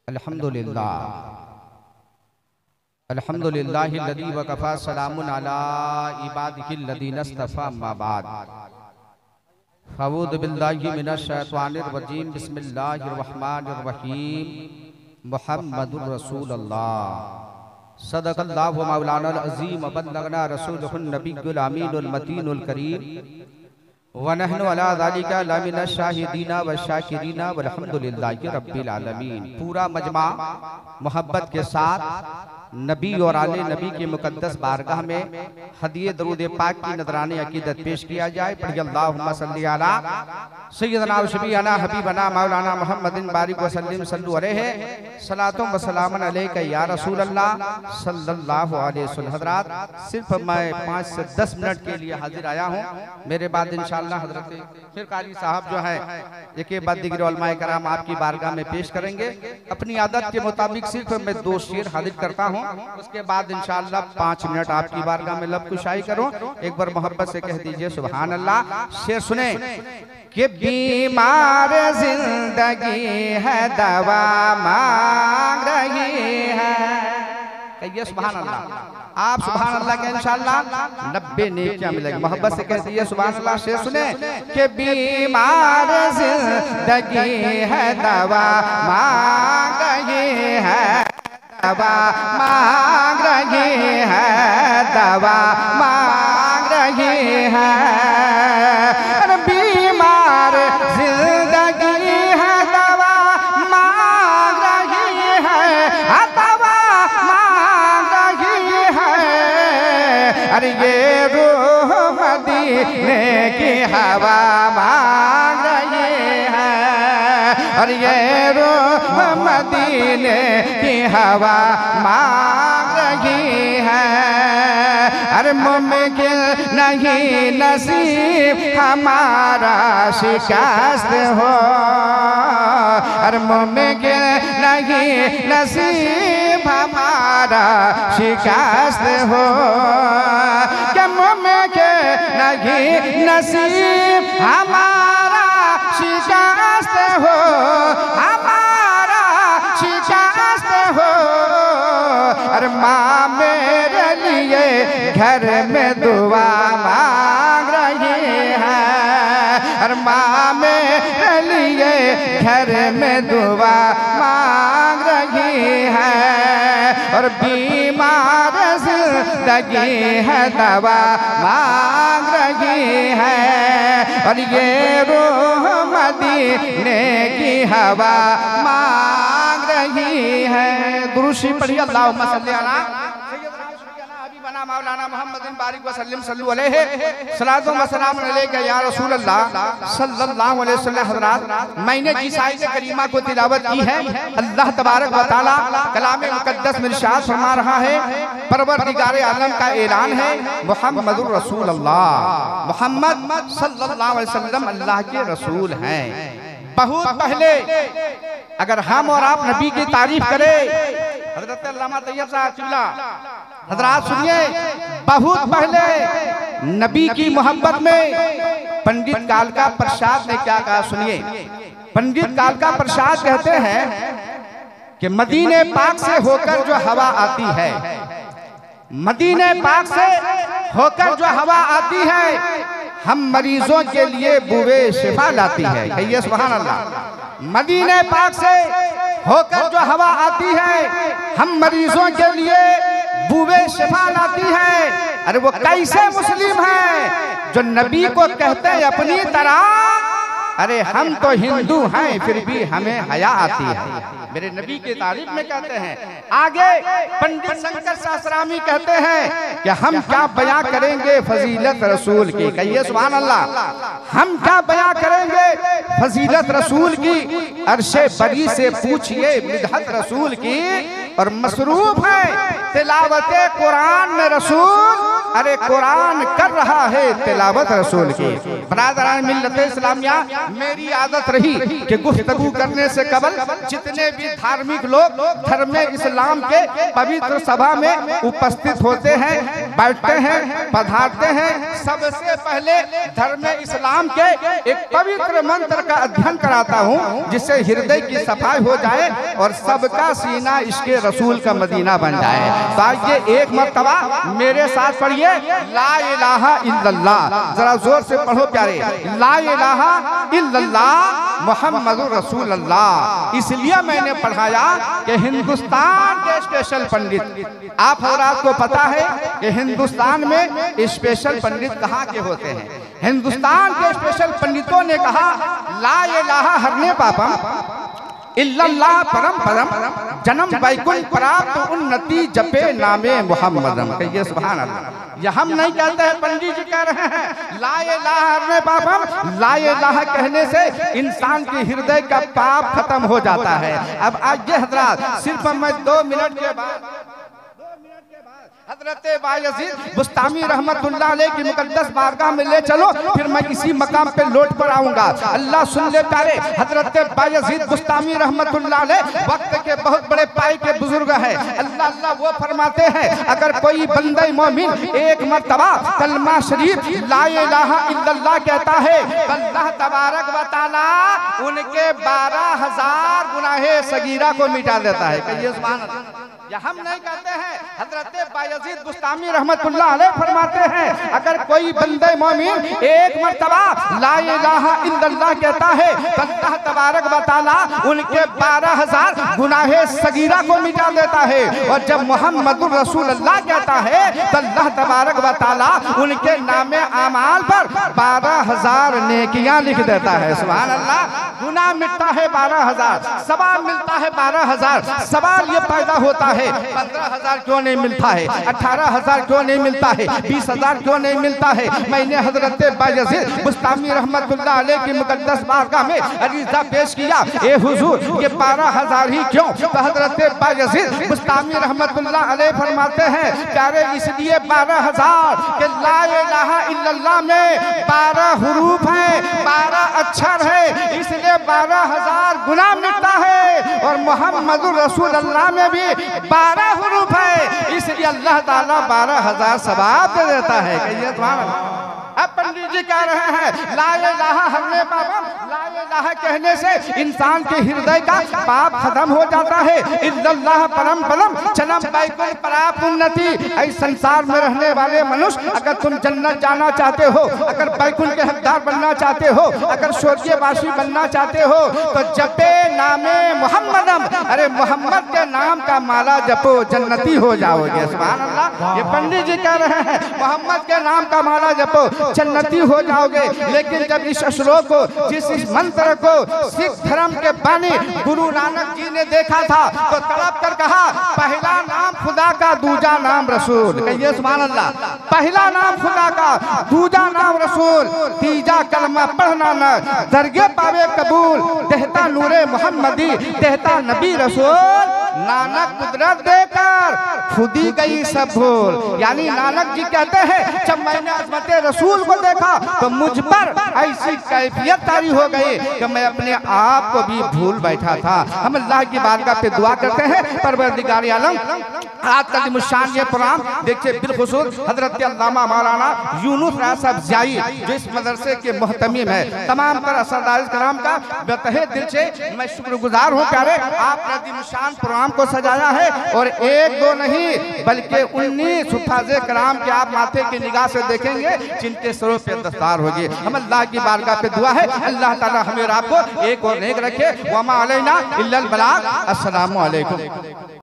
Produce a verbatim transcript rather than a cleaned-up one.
अल्हम्दुलिल्लाह अल्हम्दुलिल्लाहिल्लज़ी वकफ़ा सलामुन अला इबादिहिल्लज़ीना इस्तफ़ा अम्मा बाद अऊज़ु बिल्लाहि मिनश शैतानिर रजीम बिस्मिल्लाहिर रहमानिर रहीम मुहम्मदुर रसूलुल्लाह सदक़ल्लाहु मौलानाल अज़ीम बल्लगना रसूलुहुन नबियुल अमीनुल मतीनुल करीम व नहनु अला ज़ालिका लमिनश शाहिदीना व शाकिरीना वल्हम्दुलिल्लाहि रब्बिल आलमीन। पूरा मजमा मोहब्बत के साथ नबी और आले नबी के मुकद्दस बारगाह में हदिये दरूद पाक की नजराने अकीदत पेश किया जाए। पढ़िए अल्लाहुम्मा सल्ली अला सय्यदना व शफीअना हबीबना मौलाना मुहम्मदिन बारिक व सल्लिम सल्लु अलैहि सलातुम व सलामुन अलैका या रसूल अल्लाह सल्लल्लाहु अलैहि वसल्लम। हज़रात, सिर्फ मैं पाँच से दस मिनट के लिए हाजिर आया हूँ। मेरे बाद इंशाअल्लाह हज़रत फिर कारी साहब जो है एक बाद दिगर उलमाए कराम आपकी बारगाह में पेश करेंगे। अपनी आदत के मुताबिक सिर्फ मैं दो शेर हाजिर करता हूँ, उसके बाद इंशाअल्लाह पाँच मिनट आपकी बारगाह में लब कुशाई करूं। एक बार मोहब्बत से कह दीजिए सुभान अल्लाह। शेर सुने कि बीमार जिंदगी है दवा मांग रही है। कहिए सुभान अल्लाह। आप सुभान अल्लाह के इंशाअल्लाह नब्बे नेकियां मिलेंगी। मोहब्बत से कह दीजिए सुभान अल्लाह। शेर सुने कि बीमार जिंदगी है दवा मांग रही है, दवा मांग रही है, दवा मांग रही है। बीमार जिंदगी है दवा मांग रही है, दवा मांग रही है। अरे ये रूह मदीने की हवा मांग रही है, और ये रूह मदीने की हवा मांग रही है। अरे मुमकिन नहीं नसीब हमारा शिकस्त हो, अरे मुमकिन नहीं नसीब हमारा शिकस्त हो, क्या मुमकिन नहीं नसीब हमारा शिकस्त हो, हमारा शिकस्त हो। अरे माँ मेरे लिए घर में दुआ मांग रही है, अरे माँ मेरे लिए घर में दुआ मांग रही है। और बीमार जिंदगी है दवा मांग रही है, और ये रूह मदीने की हवा मांग रही है। दुरूशी पढ़िए अल्लाहुम्मा सल्ली अला हबीबना मौलाना मुहम्मदिन बारिक व सल्लिम सल्लु अलैहि सलातुम व सलामुन अलैका या रसूल अल्लाह सल्लल्लाहु अलैहि वसल्लम। हज़रात, मैंने जिस आयत करीमा को तिलावत की है, अल्लाह तबारक व तआला कलाम मुकद्दस में इरशाद फरमा रहा है, परवरदिगार आलम का ऐलान है मुहम्मदुर रसूलुल्लाह, मोहम्मद सल्लल्लाहु अलैहि वसल्लम अल्लाह के रसूल हैं। बहुत पहले अगर हम और आप नबी की तारीफ करें, हज़रत अल्लामा तैयब साहब चिल्ला, हज़रात सुनिए, बहुत पहले नबी की मोहब्बत में पंडित कालका प्रसाद ने क्या कहा, सुनिए। पंडित कालका प्रसाद कहते हैं कि मदीने पाक से होकर जो हवा आती है, मदीने पाक से होकर जो हवा आती है, हम मरीजों के लिए बुए शिफा लाती है। कहिए सुभान अल्लाह। मदीने पाक से होकर जो हवा आती है, हम मरीजों के लिए बुए शिफा लाती है। अरे वो कैसे मुस्लिम है जो नबी को कहते हैं अपनी तरह, अरे हम तो हिंदू हैं फिर भी हमें हया आती है। मेरे नबी की तारीफ में कहते हैं। आगे पंडित शंकर शास्त्रामी कहते हैं कि हम क्या बयां करेंगे फजीलत रसूल की। कहिए सुभान अल्लाह। हम क्या बयां करेंगे फजीलत रसूल की, अरशे बरी से पूछिए मिदहत रसूल की। और मसरूफ है तिलावत कुरान में रसूल अरे कुरान कर रहा है तिलावत रसूल की। बरादरान मिल्लत इस्लामिया, मेरी आदत रही कि गुफ्तगू करने से कबल जितने भी धार्मिक लोग धर्म इस्लाम के पवित्र सभा में उपस्थित होते हैं, बैठते हैं, पधारते हैं, सबसे पहले धर्म इस्लाम के एक पवित्र मंत्र का अध्ययन कराता हूँ, जिससे हृदय की सफाई हो जाए और सबका सीना इसके रसूल का मदीना बन जाए। तो आइए एक मर्तबा मेरे साथ पढ़िए, ला इलाहा इल्लल्लाह। जरा जोर से पढ़ो प्यारे, ला इलाहा इल्लल्लाह मुहम्मदुर रसूलुल्लाह। इसलिए मैंने पढ़ाया कि हिंदुस्तान के स्पेशल पंडित, आप हजरात को पता है कि हिंदुस्तान में स्पेशल पंडित कहाँ के होते हैं। हिंदुस्तान के स्पेशल पंडितों ने कहा ला इलाहा हरने पापम इल्लल्लाह परम परम जन्म वैकुंठ प्राप्त उन्नति जपे नामे मुहम्मदम। कहिए सुभान अल्लाह। ये हम नहीं कहते हैं, पंडित जी कह रहे हैं। ला इलाहा हरने पापम, ला इलाहा कहने से इंसान के हृदय का पाप खत्म हो जाता है। अब आज ये हजरात सिर्फ मैं दो मिनट के बाद हजरत बायजीद बुस्तामी रहमतुल्लाह अलैह की मुकद्दस बारगाह में ले चलो, फिर मैं इसी मकाम पे लौट पर आऊंगा। अल्लाह सुन ले प्यारे, हजरत बायजीद बुस्तामी रहमतुल्लाह अलैह वक्त के बहुत बड़े पाई के बुजुर्ग हैं। अल्लाह अल्लाह वो फरमाते हैं, अगर कोई बंदे मोमिन एक मर्तबा कलमा शरीफ ला इलाहा इल्लल्लाह कहता है, अल्लाह तबारक व तआला उनके बारह हजार गुनाहे सगीरा को मिटा देता है। कहिए सुभान अल्लाह। या हम नहीं कहते हैं, हजरत बायजीद बुस्तामी रहमतुल्लाह अलैह फरमाते हैं, अगर कोई बंदे मोमिन एक मर्तबा ला इलाहा इल्लल्लाह कहता है, अल्लाह तबारक व तआला उनके बारह हजार गुनाहे सगीरा को मिटा देता है। और जब मुहम्मदुर रसूलुल्लाह कहता है तो अल्लाह तबारक व तआला उनके नामे आमाल पर बारह हजार नेकियां लिख देता है। सुभान अल्लाह। गुनाह मिटता है बारह हजार, सवाब मिलता है बारह हजार। सवाल ये पैदा होता है, पंद्रह हजार क्यों नहीं मिलता है, अठारह हजार क्यों नहीं मिलता है, बीस हजार क्यों नहीं मिलता है। मैंने हजरत बायजीद बुस्तामी रहमतुल्लाह अलैह की मुकद्दस बारगाह में अरीज़ा पेश किया, ए हुजूर ये बारह हजार ही क्यों। तो हजरत बायजीद बुस्तामी रहमतुल्लाह अलैह फरमाते हैं, प्यारे इसलिए बारह हजार के ला इलाहा इल्लल्लाह में बारह हुरूफ है, बारह अक्षर है, इसलिए बारह हजार गुनाह मिटता है। और मुहम्मदुर रसूलुल्लाह में भी बारह हुरूफ है, इसलिए अल्लाह ताला बारह हजार सवाब दे देता है। कहिए सुभान अल्लाह। अब पंडित जी कह रहे हैं ला इलाहा हरने पापम, ला इलाहा कहने से इंसान के हृदय का पाप खत्म हो जाता है। इल्लल्लाह परम परम जन्म वैकुंठ प्राप्त उन्नति। इस संसार में रहने वाले मनुष्य, अगर तुम जन्नत जाना चाहते हो, अगर वैकुंठ के हकदार बनना चाहते हो, अगर स्वर्गीयवासी बनना चाहते हो, तो जपे नामे मुहम्मदम, अरे मोहम्मद के नाम का माला जपो, जन्नती हो जाओगे। सुभान अल्लाह। ये पंडित जी कह रहे हैं मोहम्मद के नाम का माला जपो, जन्नती हो जाओगे। लेकिन जब इस श्लोक को, जिस इस मंत्र को सिख धर्म के बानी गुरु नानक जी ने देखा था, तो तड़प कर कहा पहला नाम खुदा का, दूजा नाम रसूल। कहिए सुभान अल्लाह। पहला नाम खुदा का, दूजा नाम रसूल, तीजा कलमा पढ़ना न दरगे पावे कबूल, देहता नूरे मोहम्मदी, देहता नबी रसूल, नानक कुदरत देकर खुदी गई सब भूल। यानी नानक जी कहते हैं जब मैंने अज़मत रसूल को देखा तो मुझ पर ऐसी कैफियत तारी हो गई कि मैं अपने आप को भी भूल बैठा था। हम अल्लाह की बारगाह पे दुआ करते हैं, परवरदिगार आलम आज का मुशान ये प्रोग्राम देखिए, बिलखुसूस हजरत अल्लामा मौलाना यूनुस राय साहब ज़ाई जो इस मदरसे के मुहतमिम है, तमाम तर असरदार कराम का बेतहे दिल से मैं शुक्रगुजार हूँ। प्यारे आपने दिलशान प्रोग्राम को सजाया है, और एक दो नहीं बल्कि उन्नीस हुफ्फाज़े कराम के आप माथे की निगाह से देखेंगे जिनके सरों पे दस्तार होगी। हम अल्लाह की बारगाह पे दुआ है अल्लाह ताला हमें और आपको एक और नेक रखे। वमा अलैना इल्लल बलाग। अस्सलामु अलैकुम।